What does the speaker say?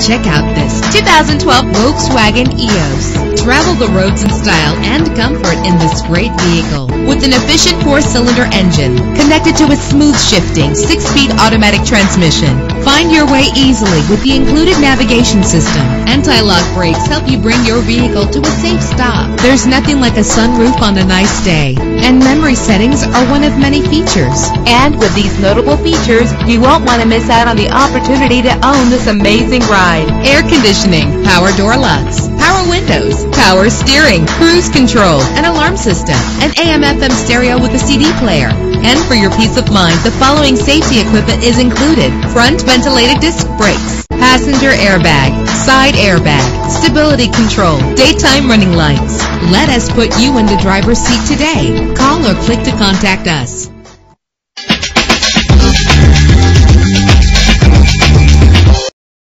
Check out this 2012 Volkswagen EOS. Travel the roads in style and comfort in this great vehicle. With an efficient 4-cylinder engine connected to a smooth shifting 6-speed automatic transmission. Find your way easily with the included navigation system. Anti-lock brakes help you bring your vehicle to a safe stop. There's nothing like a sunroof on a nice day. And memory settings are one of many features. And with these notable features, you won't want to miss out on the opportunity to own this amazing ride. Air conditioning, power door locks, power windows, power steering, cruise control, an alarm system, an AM/FM stereo with a CD player. And for your peace of mind, the following safety equipment is included: front ventilated disc brakes, passenger airbag, side airbag, stability control, daytime running lights. Let us put you in the driver's seat today. Call or click to contact us.